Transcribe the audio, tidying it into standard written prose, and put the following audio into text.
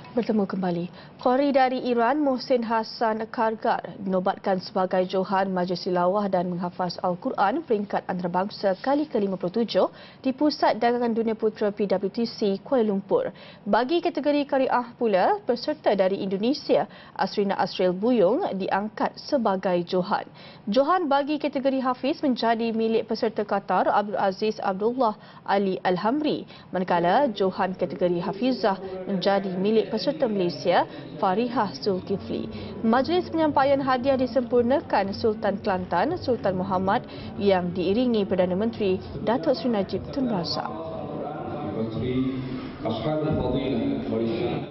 Bertemu kembali. Qori dari Iran, Mohsin Hassan Kargar, dinobatkan sebagai Johan Majlis Tilawah dan Menghafaz Al-Quran peringkat antarabangsa kali ke-57 di Pusat Dagangan Dunia Putera PWTC Kuala Lumpur. Bagi kategori Qari'ah pula, peserta dari Indonesia, Asrina Asril Buyung, diangkat sebagai Johan. Johan bagi kategori Hafiz menjadi milik peserta Qatar Abdul Aziz Abdullah Ali Al-Hamri, manakala Johan kategori Hafizah menjadi milik peserta Malaysia Farihah Zulkifli. Majlis penyampaian hadiah disempurnakan Sultan Kelantan Sultan Muhammad yang diiringi Perdana Menteri Datuk Seri Najib Tun Razak.